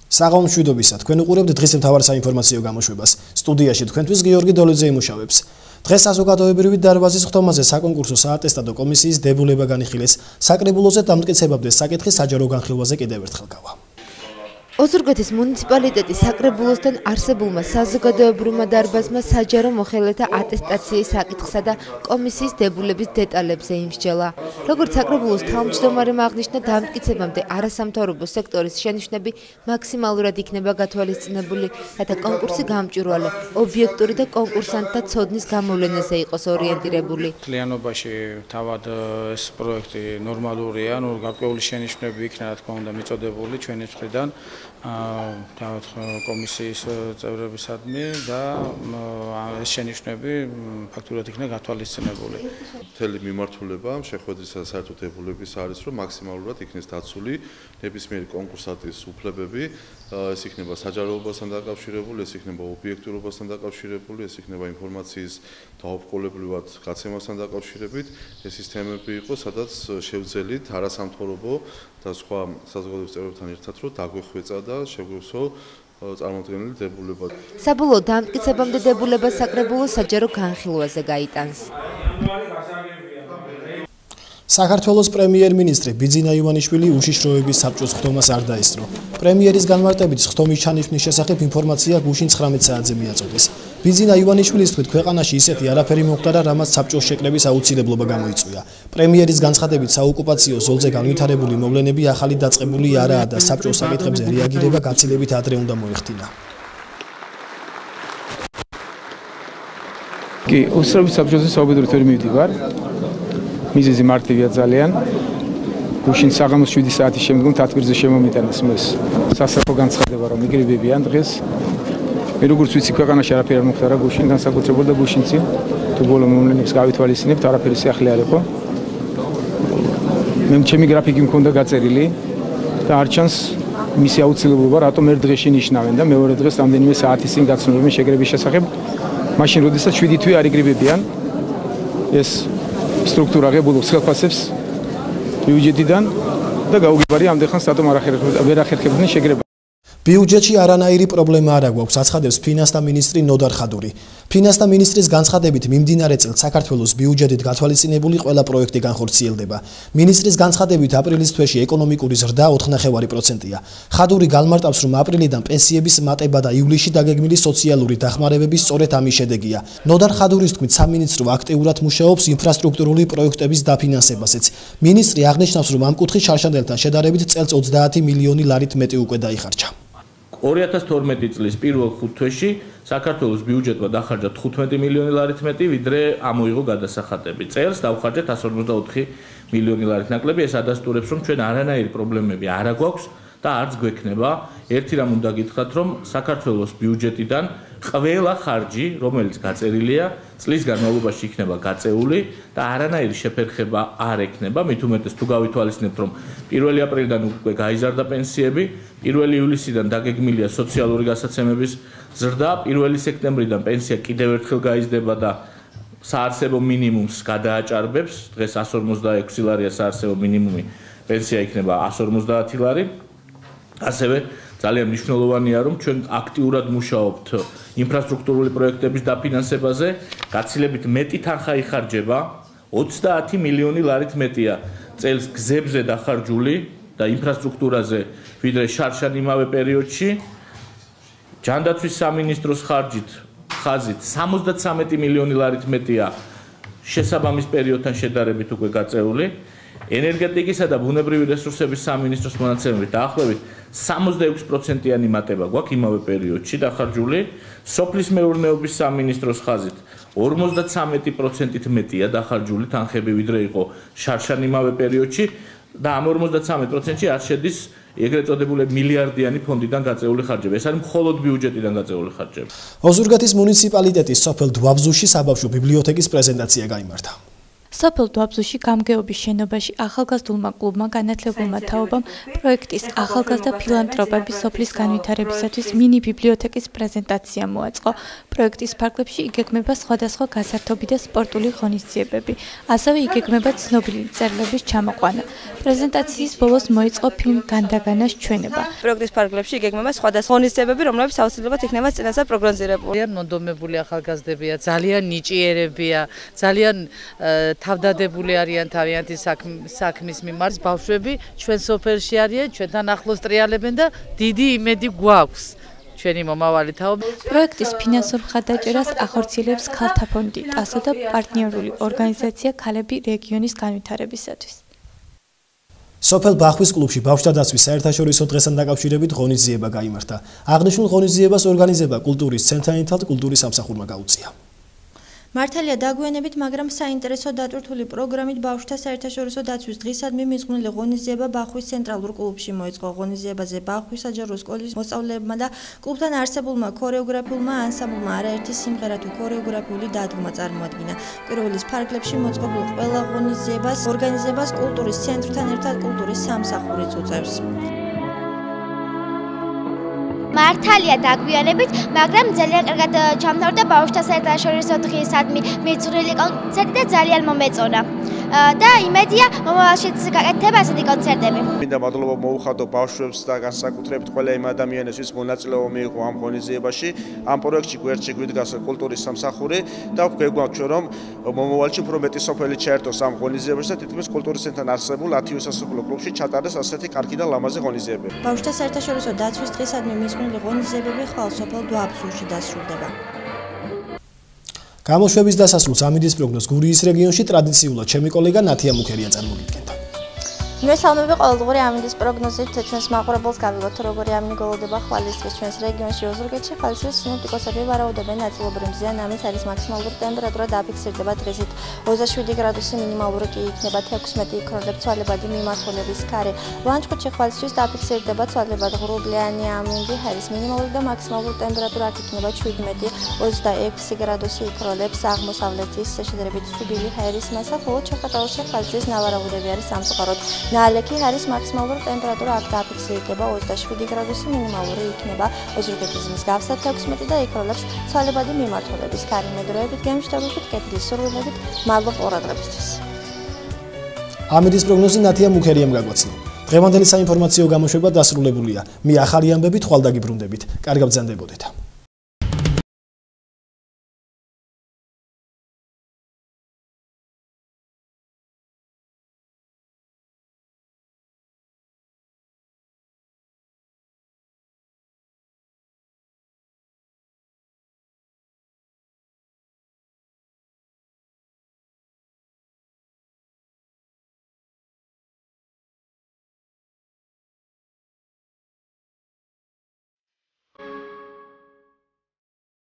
საღამო მშვიდობისა, თქვენ უყურებთ დღის მთავარ საინფორმაციო გამოშვებას. სტუდიაში თქვენთვის გიორგი დოლიძე იმუშავებს. დღეს საზოგადოებრივი დარბაზის ხტომაზე საკონკურსო საატესტატო კომისიის დებულება განიხილეს. საკრებულოზე დამტკიცებამდე საკითხი საჯარო განხილვაზე კიდევ ერთხელ გავა. ოზურგეთის მუნიციპალიტეტის საკრებულოსთან არსებულმა საზოგადოებრივმა დარბაზმა საჯარო მოხელეთა ატესტაციის საკითხსა და კომისიის დებულების დეტალებზე იმსჯელა. როგორც საკრებულოს თავმჯდომარემ აღნიშნა, დამტკიცებამდე არასამთავრობო სექტორის შენიშვნები მაქსიმალურად იქნება გათვალისწინებული, რათა კონკურსი გამჭვირვალე, ობიექტური და კონკურსანტთა ცოდნის გამოვლენაზე იყოს ორიენტირებული. მთლიანობაში თავად ეს პროექტი ნორმალურია, გარკვეული შენიშვნები იქნა, რა თქმა უნდა, მიწოდებული ჩვენი მხრიდან. თავად კომისიის წევრებისადმი და ეს შენიშვნები ფაქტურად იქნა გათვალისწინებული. მთელი მიმართულება შეხვედრისა და საერთო დებულების არის, რომ მაქსიმალურად იქნეს დაცული ნებისმიერი კონკურსანტის უფლებები, ეს იქნება საჯაროობასთან დაკავშირებული, ეს იქნება ობიექტურობასთან დაკავშირებული, ეს იქნება ინფორმაციის დაუბრკოლებრივად გაცემასთან დაკავშირებით, ეს ის თემები იყო, სადაც შევძელით არასამთავრობო და სხვა საზოგადოების წევრებთან ერთად, რომ დაგვეხვეწა და შეგვეცო წარმოდგენილი დებულება. საბოლოო დამტკიცებამდე დებულება საკრებულოს საჯარო განხილვაზე გაიტანს. საქართველოს პრემიერ-მინისტრი ბიძინა ივანიშვილი უშიშროების საბჭოს ხტომას არ დაესწრო. პრემიერის განმარტებით ხტომის ჩანიშვნის შესახებ ინფორმაცია გუშინ 19 საათზე მიაწოდეს. ბიძინა ივანიშვილის თქმით, ქვეყანაში ისეთი არაფერი მომხდარა, რამაც საბჭოს შეკრების აუცილებლობა გამოიწვია. პრემიერის განცხადებით, საოკუპაციო ზოლზე განვითარებული მოვლენები ახალი დაწყებული არაა და საბჭოს საკითხებზე რეაგირება გაცილებით ადრე უნდა მოეხდინა. კი, უსწრების საბჭოზე საუბედურით ვერ მივდივარ. მიზეზი მარტივია ძალიან. გუშინ საღამოს 7 საათის შემდგომ თათბირზე შემომიტანეს ეს სასაფო განცხადება, რომ მიგრირებიან დღეს. მე როგორც ვიცი, ქვეყანაში არაფერი არ მომხდარა გუშინ, განსაკუთრებულად და გუშინცი. თუ ბოლო მოვლენებს გავითვალისწინებთ, არაფერი სიახლე არ იყო. მე ჩემი გრაფიკი მქონდა გაწერილი და არ ჩანს მისი აუცილებლობა, რატომ ერთ დღეში ნიშნავენ და მეორე დღეს რამდენიმე საათის წინ გაცნობენ შეკრების შესახებ. მაშინ როდესაც 7 თვე არ იგრიბებიან ეს სტრუქტურა ღებულობს ხელფასებს ბიუჯეტიდან და გაუგებარი ამდენხანს რატომ ვერ ახერხებდნენ შეკრება. ბიუჯეტში არანაირი პრობლემა არ აქვს, აცხადებს ფინანსთა მინისტრი ნოდარ ხადური. ფინანსთა მინისტრის განცხადებით, მიმდინარე წელს საქართველოს ბიუჯეტით გათვალისწინებული ყველა პროექტი განხორციელდება. მინისტრის განცხადებით, აპრილის თვეში ეკონომიკური ზრდა 4.9%-ია. ხადური განმარტავს, რომ აპრილიდან პენსიების მატება და ივლისში დაგეგმილი სოციალური დახმარებები სწორედ ამის შედეგია. ნოდარ ხადურის თქმით, სამინისტრო აქტიურად მუშაობს ინფრასტრუქტურული პროექტების დაფინანსებაზეც. მინისტრი აღნიშნავს, რომ ამ კუთხით შარშანდელთან შედარებით წელს 30 მილიონი ლარით მეტი უკვე დაიხარჯა. 2012 წლის პირველ 5 თვეში საქართველოს ბიუჯეტმა დახარჯა 15 მილიონი ლარით მეტი, ვიდრე ამოიღო გადასახადები. წელს დავხარჯეთ 154 მილიონი ლარით ნაკლები. ეს ადასტურებს, რომ ჩვენ არანაირი პრობლემები არ აგვაქვს და არც გვექნება. ერთი რამ უნდა გითხრათ, რომ საქართველოს ბიუჯეტიდან ყველა ხარჯი, რომელიც გაწერილია, წლის განმავლობაში იქნება გაწეული და არანაირი შეფერხება არ ექნება. მით უმეტეს თუ გავითვალისწინებთ, რომ 1 აპრილიდან უკვე გაიზარდა პენსიები, 1 ივლისიდან დაგეგმილია სოციალური გასაცემების ზრდა, 1 სექტემბრიდან პენსია კიდევ ერთხელ გაიზრდება და საარსებო მინიმუმს გადააჭარბებს. დღეს 156 ლარია საარსებო მინიმუმი, პენსია იქნება 150 ლარი. ასევე ძალიან მნიშვნელოვანია, რომ ჩვენ აქტიურად მუშაობთ ინფრასტრუქტურული პროექტების დაფინანსებაზე, გაცილებით მეტი თანხა იხარჯება, 30 მილიონი ლარით მეტია წელს გზებზე დახარჯული და ინფრასტრუქტურაზე, ვიდრე შარშან იმავე პერიოდში. ჯანდაცვის სამინისტროს ხაზით 73 მილიონი ლარით მეტია შესაბამის პერიოდთან შედარებით უკვე გაწეული. ენერგეტიკისა და ბუნებრივი რესურსების სამინისტროს მონაცემებით დაახლოებით 66%-იანი მატება გვაქვს იმავე პერიოდში დახარჯული. სოფლის მეურნეობის სამინისტროს ხაზით 53%-ით მეტია დახარჯული თანხები, ვიდრე იყო შარშან იმავე პერიოდში და ამ 53%-ში არ შედის ეგრეთ წოდებული მილიარდიანი ფონდიდან გაწეული ხარჯები. ეს არის მხოლოდ ბიუჯეტიდან გაწეული ხარჯები. ოზურგეთის მუნიციპალიტეტის სოფელ დვაბზუში საბავშვო ბიბლიოთეკის პრეზენტაცია გაიმართა. სოფელ დუაბზუში გამგეობის შენობაში ახალგაზრდულმა კლუბმა განათლებულმა თაობამ პროექტის ახალგაზრდა ფილანთროპები სოფლის განვითარებისათვის მინი ბიბლიოთეკის პრეზენტაცია მოაწყო. პროექტის ფარგლებში იგეგმება სხვადასხვა გასართობი და სპორტული ღონისძიებები, ასევე იგეგმება ცნობილი მწერლების ჩამოყვანა. პრეზენტაციის ბოლოს მოიწყო ფილმ განდაგანას ჩვენება. პროექტის ფარგლებში იგეგმება სხვადასხვა ღონისძიებები, რომლებიც აუცილებლად იქნება წინასწარ პროგნოზირებული. ძალიან ნოდომებული ახალგაზრდებია, ძალიან ნიჭიერებია, ძალიან თავდადებული არიან თავიანთი საქმის მიმართ. ბავშვები ჩვენ სოფელში არიან, ჩვენთან ახლოს ტრიალებენ და დიდი იმედი გვაქვს. ჩვენი მომავალი თაობა. პროექტის ფინანსურ მხარდაჭერას ახორციელებს ქალთა ფონდი, ტასო და პარტნიორული ორგანიზაცია ქალები რეგიონის განვითარებისათვის. სოფელ ბახვის კლუბში ბავშვთა დაცვის საერთაშორისო დღესთან დაკავშირებით ღონისძიება გაიმართა. აღნიშნულ ღონისძიებას ორგანიზება კულტურის ცენტრალურ კულტურის სამსახურმა გაუწია. მართალია დაგვიანებით, მაგრამ საინტერესო დატვირთული პროგრამით ბავშვთა საერთაშორისო დაცვის დღისადმი მიძღვნილი ღონისძიება ბახვის ცენტრალურ კლუბში მოიწყო. ღონისძიებაზე ბახვის საჯარო სკოლის მოსწავლეებმა და კლუბთან არსებულმა ქორეოგრაფიულმა ანსამბლმა არაერთი სიმღერა თუ ქორეოგრაფიული დადგმა წარმოადგინა. პირველის ფარგლებში მოწყობილ ყველა ღონისძიებას ორგანიზებას კულტურის ცენტრთან ერთად კულტურის სამსახურიც უწევს. მართალია დაგვიანებით, მაგრამ ძალიან კარგად ჩამთავრდა ბავშვთა საერთაშორისო დღისადმი მიძღვნილი კონცერტი და ძალიან მომეწონა. და იმედია მომავალშიც გაკეთდება ასეთი კონცერტები. მინდა მადლობა მოუხადო ბავშვებს და განსაკუთრებით ყველა იმ ადამიანებს, ვინც მონაწილეობა მიიღო ამ ღონისძიებაში. ამ პროექტში გვერდში გვიდგას კულტურის სამსახური და გვეგონათ ჩვენ რომ მომავალში უფრო მეტი სოფელი ჩაერთოს ამ ღონისძიებაში და თითქმის კულტურის ცენტრთან არსებულ 10 სასოფლო კლუბში ჩატარდეს ასეთი კარგი და ლამაზი ღონისძიებები. ბავშვთა საერთაშორისო დაცვის დღისადმი მიძღვნილი ღონისძიებები ხვალ სოფელ დუაბზურში დასრულდება. გამოშვების დასასრულს ამინდის პროგნოზ გურიის რეგიონში ტრადიციულად ჩემი კოლეგა ნათია მუქერია წარმოგიდგენთ. მესალმები ყოველდღიური ამინდის პროგნოზით ჩვენს მაყურებელს გავიგოთ როგორი ამინი გველოდება ხვალისწყლის ჩვენს რეგიონში ოზურგეთში ხალისის სინოპტიკოსები ვარაუდობენ ნაწილობრივ მზიან ამის არის მაქსიმალური ტემპერატურა დაფიქსირდება დღისით 27 გრადუსი მინიმალური კი იქნება 16 იქროლებს ცვალებადი მიმართულების ქარი ლანჩხუთში ხვალისთვის დაფიქსირდება ცვალებად ღრუბლიანი ამინდი ჰაერის მინიმალური და მაქსიმალური ტემპერატურა აქ იქნება 17-26 გრადუსი იქროლებს აღმოსავლეთის შედარებით თბილი ჰაერის მასა ხოლო ჩხატაურში ხალისის ნავარაუდები არის სამწუხაროდ ნალექი ჰაერის მაქსიმალური ტემპერატურა აქ დაფიქსირდება 27 გრადუსი მინიმალური იქნება ოზურგეთის მსგავსად 16 და იქროლებს ცვალებადი მიმართულების ქარი მედროებით გემშვიდობით კეთილი სურვილებით მადლობ ყურადღებისთვის. ამინდის პროგნოზი ნათია მუქერიამ გაგვაცნო. დღევანდელი საინფორმაციო გამოშვება დასრულებულია. მე ახალი ამბებით ხვალ დაგიბრუნდებით. კარგად ბრძანდებოდეთ.